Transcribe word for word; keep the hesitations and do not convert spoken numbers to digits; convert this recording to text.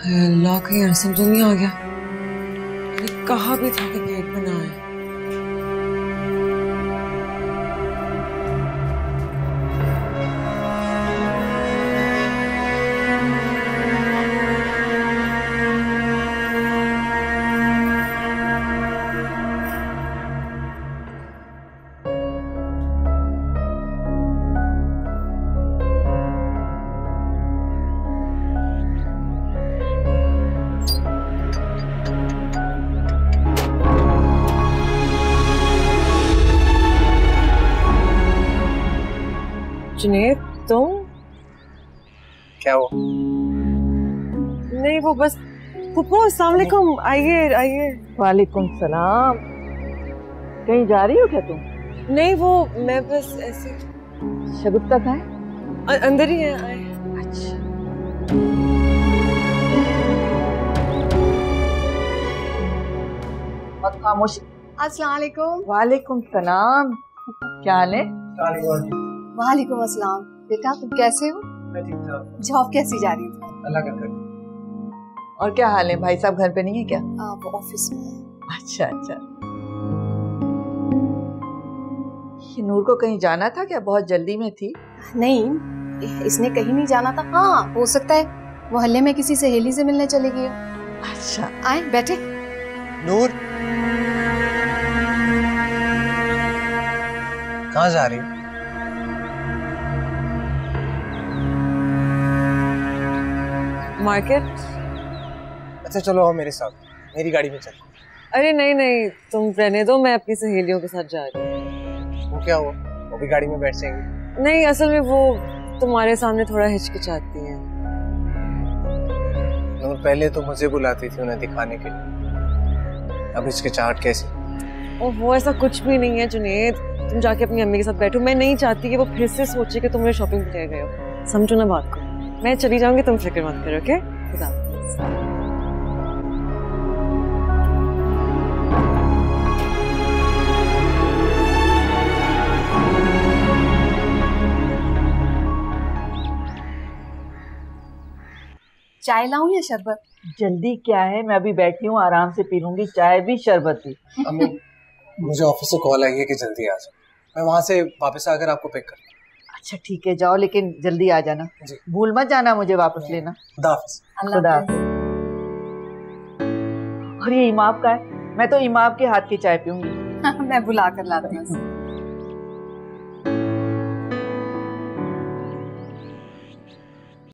अल्लाह, कहीं रसम तो नहीं आ गया। कहा भी था कि केक बनाए। जुनैद, तुम? क्या हुआ? नहीं, वो बस फुप्पो, अस्सलाम वालेकुम। आइए आइए। वालेकुम सलाम। कहीं जा रही हो क्या तुम? नहीं, वो मैं बस ऐसे। शगुफ्ता कहाँ है? अंदर ही है, आए। अच्छा। और खामोशी। अस्सलाम वालेकुम। वालेकुम सलाम। क्या हाल है? वालेकुम अस्सलाम। बेटा तुम कैसे हो? मैं ठीक ठाक। जॉब कैसी जा रही है? अल्लाह का कर। और क्या हाल है? भाई साहब घर पे नहीं है क्या? आ, वो ऑफिस में है। अच्छा अच्छा। ये नूर को कहीं जाना था क्या? बहुत जल्दी में थी। नहीं, इसने कहीं नहीं जाना था। हाँ, हो सकता है मोहल्ले में किसी सहेली से मिलने चली गई। अच्छा, आए बैठे। नूर, कहाँ जा रही हो? मार्केट। अच्छा चलो आओ मेरे साथ, मेरी गाड़ी में चलो। अरे नहीं नहीं, तुम रहने दो, मैं अपनी सहेलियों के साथ जा रही हूँ। वो क्या हुआ? वो भी गाड़ी में बैठ जाएंगे। नहीं, असल में वो तुम्हारे सामने थोड़ा हिचकिचाती हैं। नूर, पहले तो मुझे बुलाती थी उन्हें दिखाने के लिए, अब हिचकिचाहट कैसी? और वो ऐसा कुछ भी नहीं है जुनैद, तुम जाके अपनी अम्मी के साथ बैठो। मैं नहीं चाहती कि वो फिर से सोचे कि तुम मुझे शॉपिंग पे ले गए हो। समझो ना बात को। मैं चली जाऊंगी, तुम फिक्र मत करो। ओके, खुदा हाफिज़। चाय लाऊं या शरबत? जल्दी क्या है? मैं अभी बैठी हूँ, आराम से पी लूंगी, चाय भी शरबत भी। अम्मी, मुझे ऑफिस से कॉल आई है कि जल्दी आ जाओ, मैं वहां से वापस आकर आपको पिक कर। अच्छा ठीक है, जाओ, लेकिन जल्दी आ जाना। जी। भूल मत जाना मुझे वापस लेना। खुदा हाफिज़। खुदा हाफिज़। और ये इमाम का है? मैं तो इमाम के हाथ की चाय पीऊंगी। मैं बुला कर लाती हूँ।